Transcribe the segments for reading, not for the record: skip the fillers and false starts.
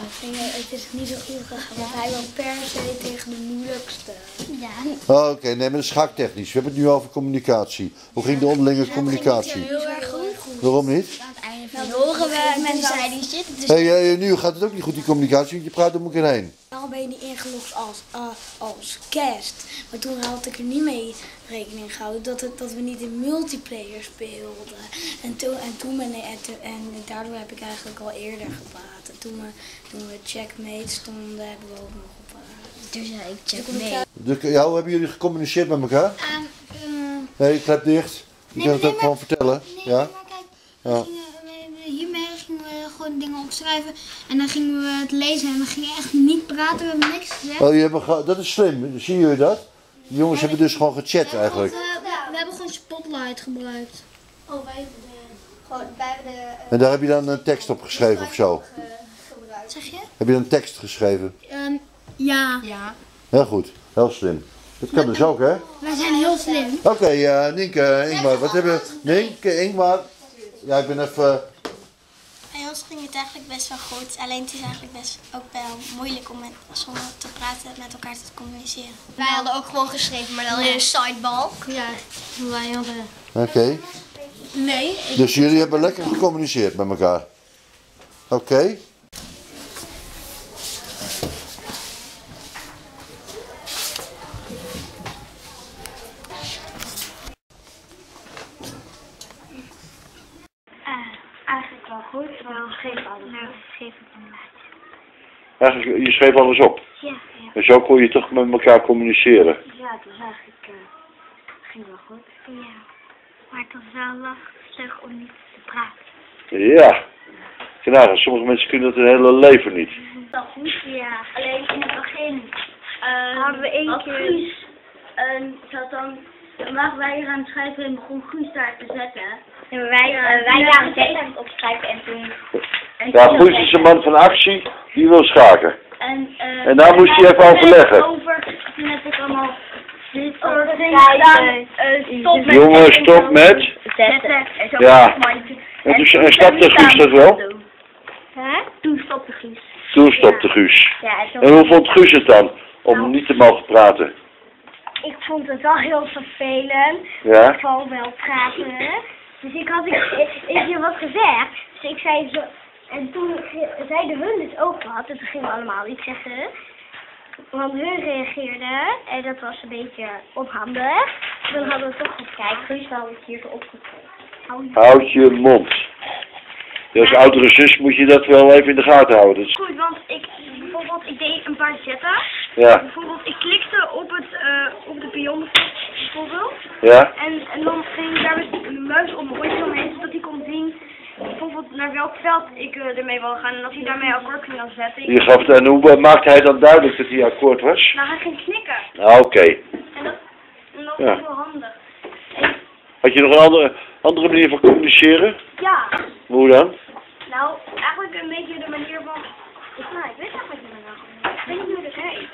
Het is niet zo goed gegaan, want hij wil per se tegen de moeilijkste. Ja. Oh, oké, nee, maar dat is schaaktechnisch. We hebben het nu over communicatie. Hoe ging de onderlinge communicatie? Heel erg goed. Waarom niet? Aan het einde van horen we mensen zei die zitten. Dus Hey, nu gaat het ook niet goed, die communicatie, want je praat om elkaar heen. al ben je niet ingelogd als guest. Maar toen had ik er niet mee rekening gehouden dat we niet in multiplayer speelden. En daardoor heb ik eigenlijk al eerder gepraat. En toen we checkmate stonden, hebben we ook nog gepraat. Toen zei ik checkmate. Ja, hoe hebben jullie gecommuniceerd met elkaar? Nee, klep dicht. Je kan het ook gewoon vertellen. Nee, Ja? maar kijk, hiermee gingen we gewoon dingen opschrijven en dan gingen we het lezen en dan gingen we echt niet praten, we hebben niks gezegd. Oh, dat is slim, zien jullie dat? De jongens hebben dus gewoon gechat eigenlijk. We hebben gewoon Spotlight gebruikt. Oh, wij hebben de... En daar heb je dan een tekst op geschreven of zo? Zeg je? Heb je dan een tekst geschreven? Ja. Heel goed, heel slim. Dat kan dus ook, hè? Wij zijn heel slim. Oké, Nienke, Ingmar, wat hebben we? Nienke, Ingmar. Ja, ik ben even... Bij ons ging het eigenlijk best wel goed. Alleen het is eigenlijk best ook wel moeilijk om zonder te praten met elkaar te communiceren. Wij hadden ook gewoon geschreven, maar dan in een sidebalk. Ja, wij hadden... Oké. Nee. Dus jullie hebben lekker gecommuniceerd met elkaar. Oké. Eigenlijk wel goed, maar geef alles. Nou, geef het een laatje. Eigenlijk, je schreef alles op. Ja. En zo kon je toch met elkaar communiceren. Ja, het was eigenlijk ging wel goed. Ja, maar het was wel lastig om niet te praten. Ja. Nou, sommige mensen kunnen dat hun hele leven niet. Wel goed, ja. Alleen in het begin hadden we één keer Guus. Zat dan waren wij hier aan het schrijven en begon Guus daar te zetten. En wij waren steeds aan het opschrijven en toen... Ja, Guus is een man van actie, die wil schaken. En daar moest hij even overleggen. Toen heb ik allemaal... Jongen, stop met. Zetten. Ja. En stopte Guus dat wel? Toen stopte Guus. Toen stopte Guus. Ja, En hoe vond Guus het dan, om niet te mogen praten? ik vond het wel heel vervelend. Ja? Ik wou wel praten. Dus ik had je wat gezegd. Dus ik zei zo. En toen zeiden hun dus ook wat. En toen gingen we allemaal iets zeggen. Want hun reageerden. En dat was een beetje onhandig. Toen hadden we toch gekeken. Guus had het hier opgekregen. Houd je mond. Als oudere zus moet je dat wel even in de gaten houden. Dus... Goed, want ik deed een paar zetten. Ja. Bijvoorbeeld, ik klikte op de pion bijvoorbeeld. Ja. En dan ging ik daar met de muis om mijn oortje omheen, zodat hij kon zien bijvoorbeeld naar welk veld ik ermee wil gaan. En als hij daarmee akkoord ging dan zetten. Je gaf, en hoe maakte hij dan duidelijk dat hij akkoord was? Nou, hij ging knikken. Ah, oké. En dat was Ja. heel handig. Had je nog een andere manier van communiceren? Ja. Hoe dan? Nou, eigenlijk een beetje de manier van... ik weet eigenlijk niet meer nou. Ik weet niet hoe dat heet.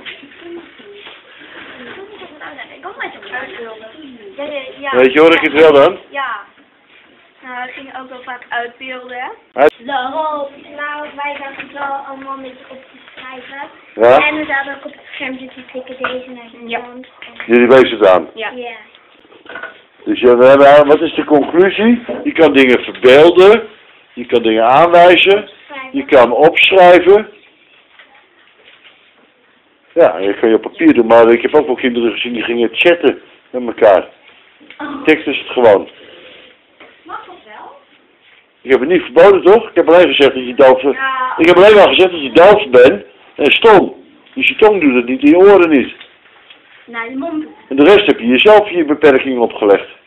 Ik kan mij toch uitbeelden. Ja. Weet je hoor ik het wel dan? Ja. Nou, we gingen ook wel vaak uitbeelden. Nou, wij zaten het wel allemaal een beetje op te schrijven. Ja? En we zaten ook op het schermpje te tikken deze naar de kant. Jullie wezen het aan. Ja. Dus wat is de conclusie? Je kan dingen verbeelden, je kan dingen aanwijzen, je kan opschrijven. Ja, je kan je op papier doen, maar ik heb ook wel kinderen gezien die gingen chatten met elkaar. Tekst is het gewoon. Mag dat wel? Ik heb het niet verboden, toch? Ik heb alleen gezegd dat je doof bent. Ja. Ik heb alleen maar gezegd dat je doof bent en stom. Dus je tong doet het niet, je oren niet. Nou, je mond. En de rest heb je jezelf je beperkingen opgelegd.